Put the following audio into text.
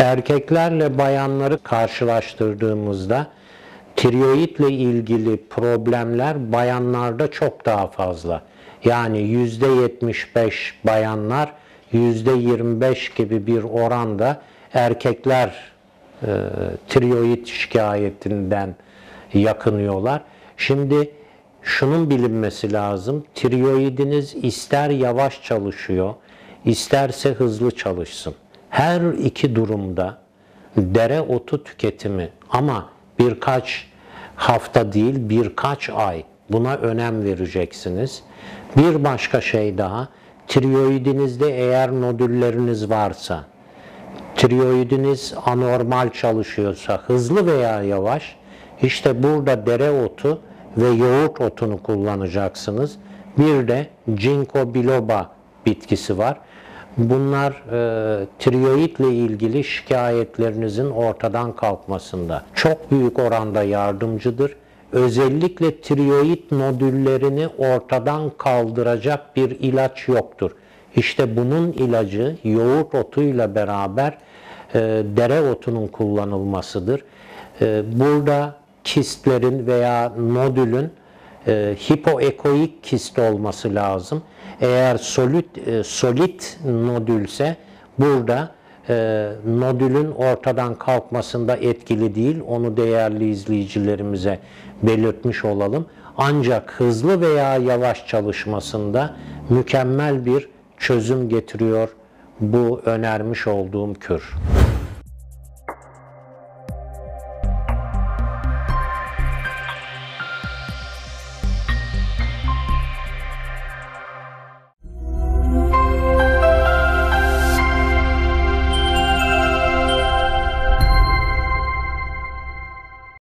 Erkeklerle bayanları karşılaştırdığımızda tiroidle ilgili problemler bayanlarda çok daha fazla. Yani %75 bayanlar, %25 gibi bir oranda erkekler tiroid şikayetinden yakınıyorlar. Şimdi şunun bilinmesi lazım. Tiroidiniz ister yavaş çalışıyor, isterse hızlı çalışsın. Her iki durumda dereotu tüketimi ama birkaç hafta değil birkaç ay buna önem vereceksiniz. Bir başka şey daha, tiroidinizde eğer nodülleriniz varsa, tiroidiniz anormal çalışıyorsa, hızlı veya yavaş, işte burada dereotu ve yoğurt otunu kullanacaksınız. Bir de ginkgo biloba bitkisi var. Bunlar tiroidle ilgili şikayetlerinizin ortadan kalkmasında çok büyük oranda yardımcıdır. Özellikle tiroid nodüllerini ortadan kaldıracak bir ilaç yoktur. İşte bunun ilacı yoğurt otuyla beraber dereotunun kullanılmasıdır. Burada kistlerin veya nodülün hipoekoik kist olması lazım. Eğer solit nodülse burada nodülün ortadan kalkmasında etkili değil. Onu değerli izleyicilerimize belirtmiş olalım. Ancak hızlı veya yavaş çalışmasında mükemmel bir çözüm getiriyor bu önermiş olduğum kür.